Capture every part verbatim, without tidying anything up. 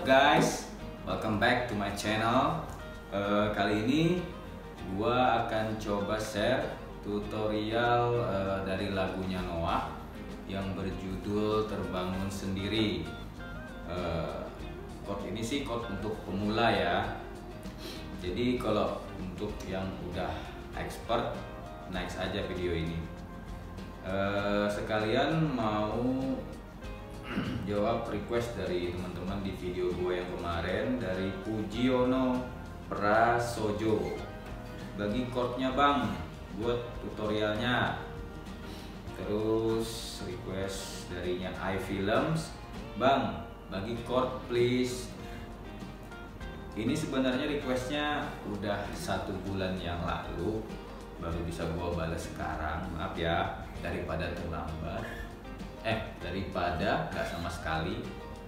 guys, welcome back to my channel. uh, Kali ini gua akan coba share tutorial uh, dari lagunya Noah yang berjudul Terbangun Sendiri. uh, Chord ini sih chord untuk pemula ya. Jadi kalau untuk yang udah expert, next aja video ini. uh, Sekalian mau jawab request dari teman-teman di video gue yang kemarin dari Pujiono Prasojo. Bagi chordnya bang, buat tutorialnya. Terus request darinya iFilms, bang bagi chord please. Ini sebenarnya requestnya udah satu bulan yang lalu, baru bisa gue balas sekarang. Maaf ya, daripada terlambat. Eh, daripada nggak sama sekali,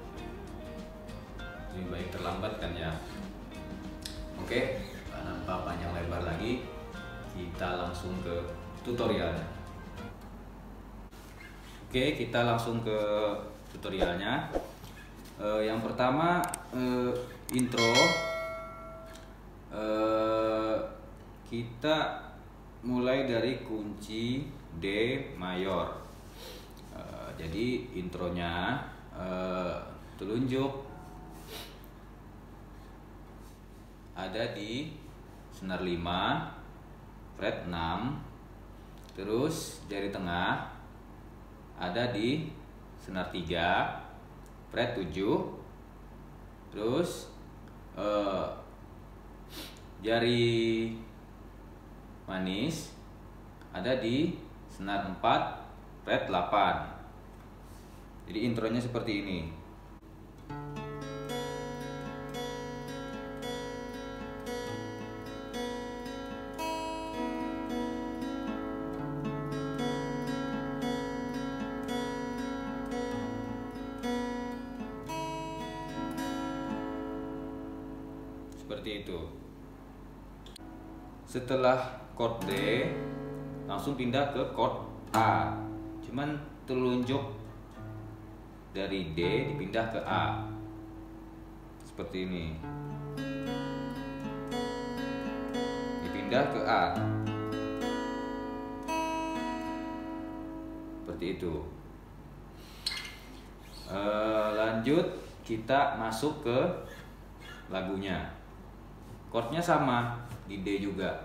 lebih baik terlambat kan ya. Oke, tanpa panjang lebar lagi, kita langsung ke tutorialnya. Oke, kita langsung ke tutorialnya. Uh, yang pertama, uh, intro. Uh, kita mulai dari kunci D mayor. Uh, jadi intronya uh, telunjuk ada di senar lima, fret enam, terus jari tengah ada di senar tiga, fret tujuh, terus uh, jari manis ada di senar empat, fret delapan. Jadi intronya seperti ini. Seperti itu. Setelah chord D, langsung pindah ke chord A. Cuman telunjuk dari D dipindah ke A. Seperti ini. Dipindah ke A. Seperti itu. E, lanjut kita masuk ke lagunya. Chordnya sama, di D juga.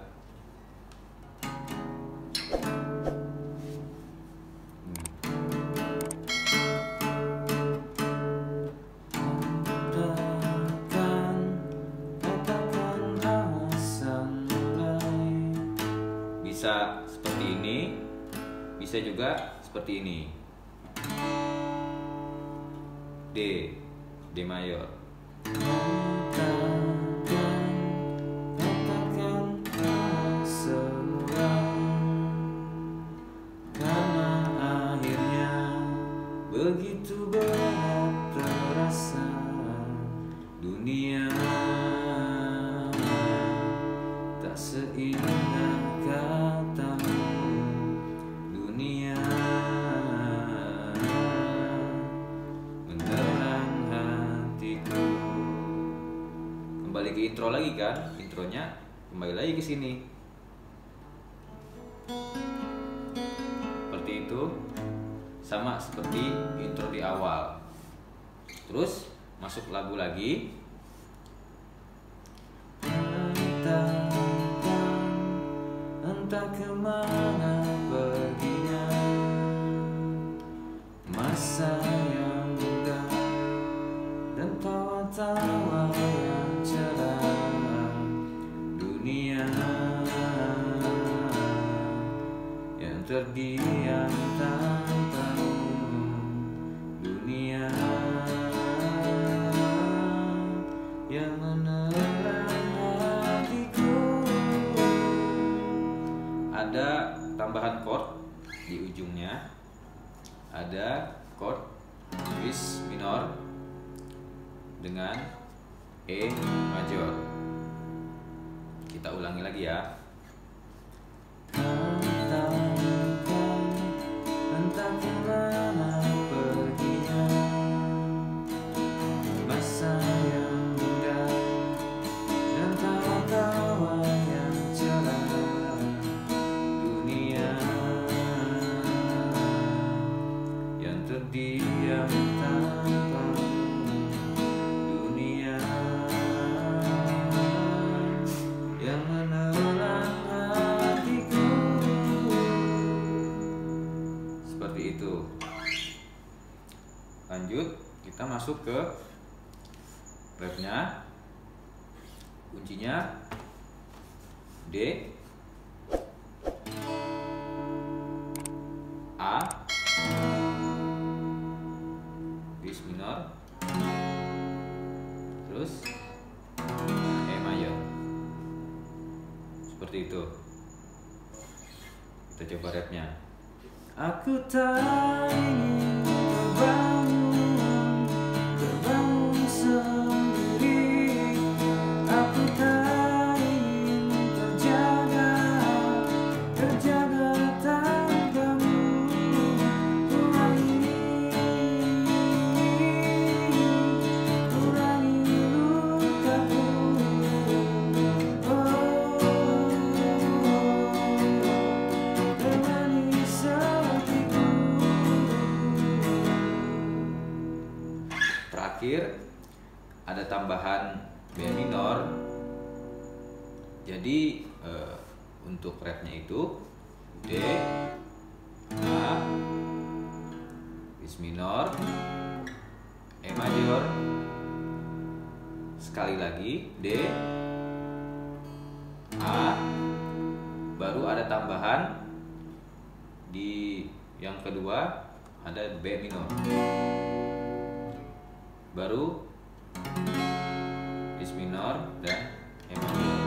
Bisa seperti ini, bisa juga seperti ini. D, D mayor. Begitu berat terasa dunia, tak seindah katamu. Dunia menerang hatiku. Kembali ke intro lagi kan? Intronya kembali lagi ke sini. Seperti itu. Sama seperti intro di awal. Terus masuk lagu lagi. Entah, entah kemana perginya masa yang muda dan tawa-tawa yang cerah. Dunia yang terdiam tanpa yang menerang hatiku. Ada tambahan chord di ujungnya. Ada chord bis minor dengan E major. Kita ulangi lagi ya. Entah, entah kemana perginya masa masuk ke refnya. Kuncinya D, A, bis minor, terus E mayor. Seperti itu. Kita coba refnya. Aku tak ingin terbangun, terbangun sendiri. Aku tak ingin terjaga, terjaga tanpamu. Kurangi, kurangi lukaku. Oh, temani sepiku. Terakhir ada tambahan B minor. Jadi eh, untuk refnya itu D, A, bis minor, E mayor, sekali lagi D, A, baru ada tambahan di yang kedua ada B minor, baru bis minor dan E mayor.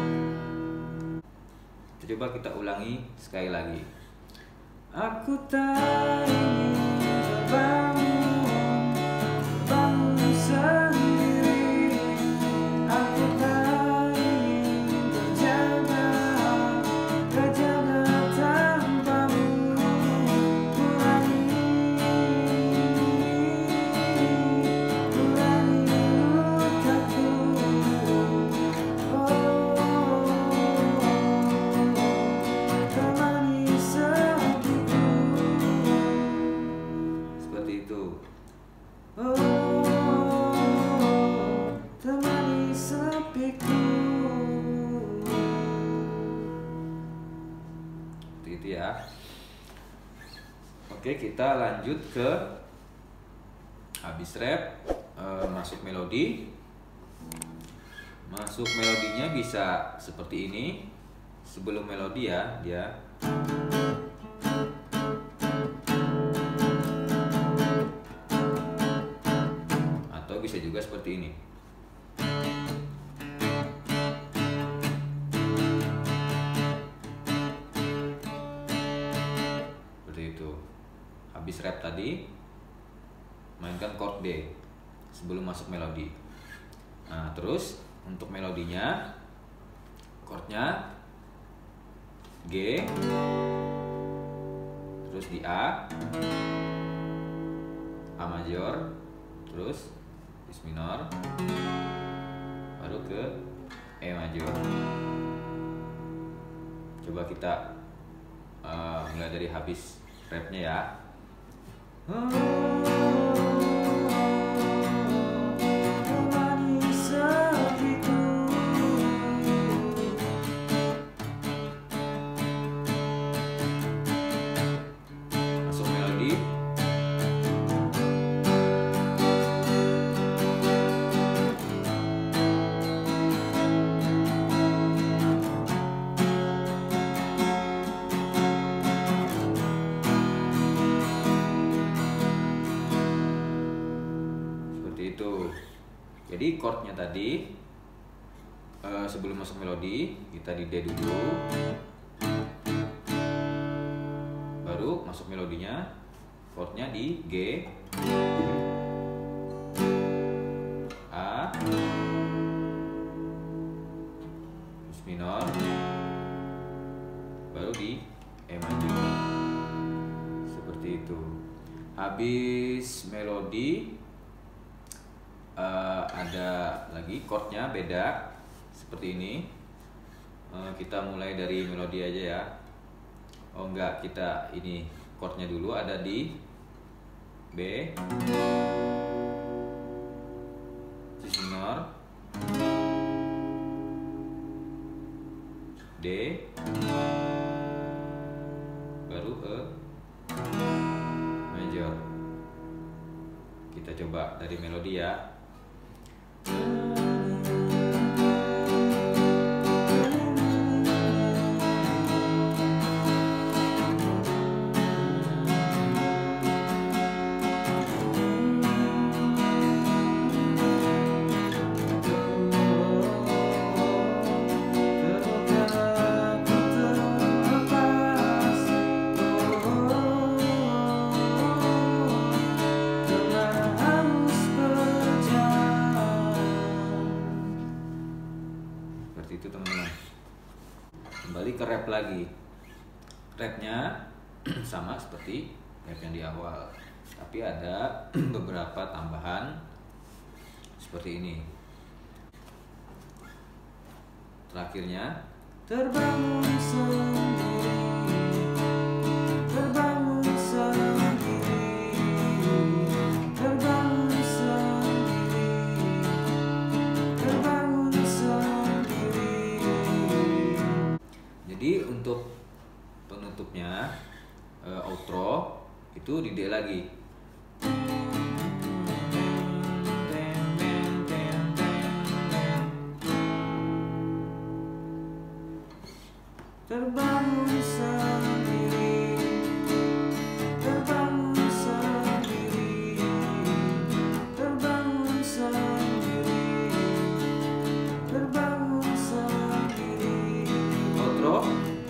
Coba kita ulangi sekali lagi. Aku tak ingin terbangun, terbangun sendiri. Aku tak ingin terjaga, terjaga tanpamu. Kurangi, kurangi lukaku. Oh, temani sepiku. Seperti itu. Oh, temani sepiku. Seperti itu ya. Oke, kita lanjut ke habis rep, eh, masuk melodi. Masuk melodinya bisa seperti ini. Sebelum melodi ya, dia atau bisa juga seperti ini. Seperti itu. Habis rap tadi, mainkan chord D sebelum masuk melodi. Nah, terus untuk melodinya, chordnya G, terus di A, A mayor, terus bis minor, baru ke E mayor. Coba kita uh, mulai dari habis refnya ya. Itu. Jadi chordnya tadi uh, sebelum masuk melodi kita di D dulu, baru masuk melodinya, chordnya di G, A, bis minor, baru di E mayor. Seperti itu. Habis melodi Uh, ada lagi chordnya beda seperti ini. Uh, kita mulai dari melodi aja ya. Oh enggak, kita ini chordnya dulu ada di B, C minor, D, baru E major. Kita Kita coba dari melodi ya. Seperti itu teman-teman. Kembali ke rap lagi. Rapnya sama seperti rap yang di awal, tapi ada beberapa tambahan seperti ini. Terakhirnya terbangun sendiri, terbangun sendiri, terbangun sendiri, terbangun sendiri. Jadi untuk penutupnya, uh, outro itu di D lagi. Terbangun sendiri, terbangun sendiri, terbangun sendiri, terbangun sendiri. Outro.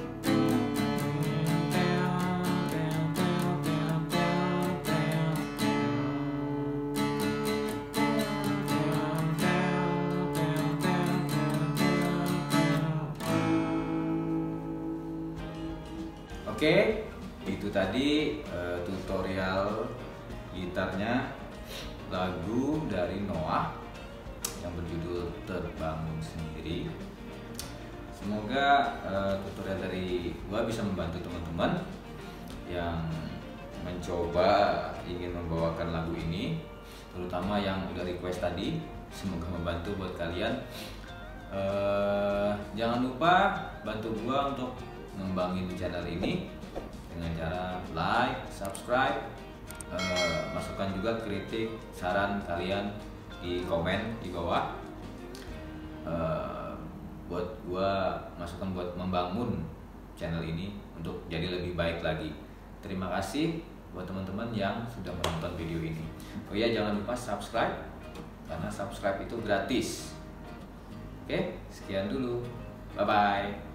Oke, itu tadi uh, tutorial gitarnya lagu dari Noah yang berjudul Terbangun Sendiri. Semoga uh, tutorial dari gua bisa membantu teman-teman yang mencoba ingin membawakan lagu ini, terutama yang udah request tadi. Semoga membantu buat kalian. Uh, jangan lupa bantu gua untuk ngembangin channel ini dengan cara like, subscribe, uh, masukkan juga kritik, saran kalian di komen di bawah. Uh, buat gua masukan buat membangun channel ini untuk jadi lebih baik lagi. Terima kasih buat teman-teman yang sudah menonton video ini. Oh ya, jangan lupa subscribe karena subscribe itu gratis. Oke, sekian dulu. Bye bye.